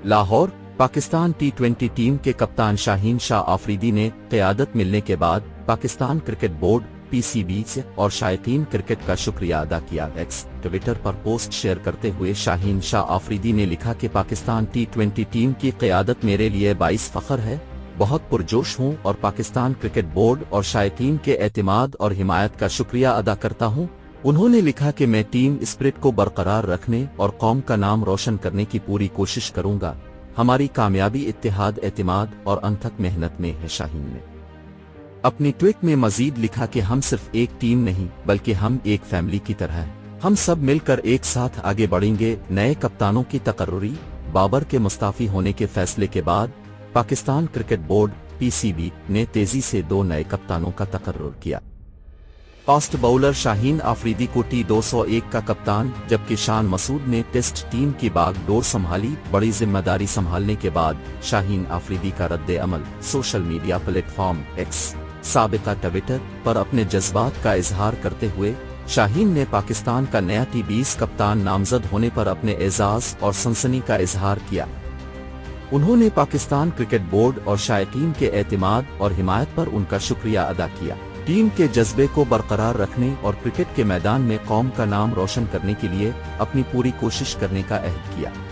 लाहौर, पाकिस्तान टी20 team के कप्तान शाहीन शाह आफरीदी ने क़यादत मिलने के बाद पाकिस्तान क्रिकेट बोर्ड (पीसीबी) से और शायकीन क्रिकेट का शुक्रिया अदा किया। एक्स ट्विटर पर पोस्ट शेयर करते हुए शाहीन शाह आफरीदी ने लिखा कि पाकिस्तान टी20 टीम की क़यादत मेरे लिए बाइस फ़ख्र है। बहुत पुरजोश हूँ और पाकिस्तान क्रिकेट बोर्ड और शायकीन के एतमाद और हिमायत का शुक्रिया अदा करता हूँ। उन्होंने लिखा कि मैं टीम स्पिरिट को बरकरार रखने और कौम का नाम रोशन करने की पूरी कोशिश करूंगा। हमारी कामयाबी इत्तेहाद, एतमाद और अनथक मेहनत में है। शाहीन ने अपनी ट्वीट में मजीद लिखा कि हम सिर्फ एक टीम नहीं बल्कि हम एक फैमिली की तरह हैं। हम सब मिलकर एक साथ आगे बढ़ेंगे। नए कप्तानों की तकर्रुरी। बाबर के मुस्ताफी होने के फैसले के बाद पाकिस्तान क्रिकेट बोर्ड (पीसीबी) ने तेजी से 2 नए कप्तानों का तकर्रुर किया। फास्ट बॉलर शाहीन आफरीदी को T201 का कप्तान, जबकि शान मसूद ने टेस्ट टीम की बागडोर संभाली। बड़ी जिम्मेदारी संभालने के बाद शाहीन आफरीदी का रद्द अमल। सोशल मीडिया प्लेटफॉर्म एक्स साबिका ट्विटर पर अपने जज्बात का इजहार करते हुए शाहीन ने पाकिस्तान का नया T20 कप्तान नामजद होने पर अपने एजाज और सनसनी का इजहार किया। उन्होंने पाकिस्तान क्रिकेट बोर्ड और शायकीन के एतमाद और हिमायत पर उनका शुक्रिया अदा किया। टीम के जज्बे को बरकरार रखने और क्रिकेट के मैदान में कौम का नाम रोशन करने के लिए अपनी पूरी कोशिश करने का अहद किया।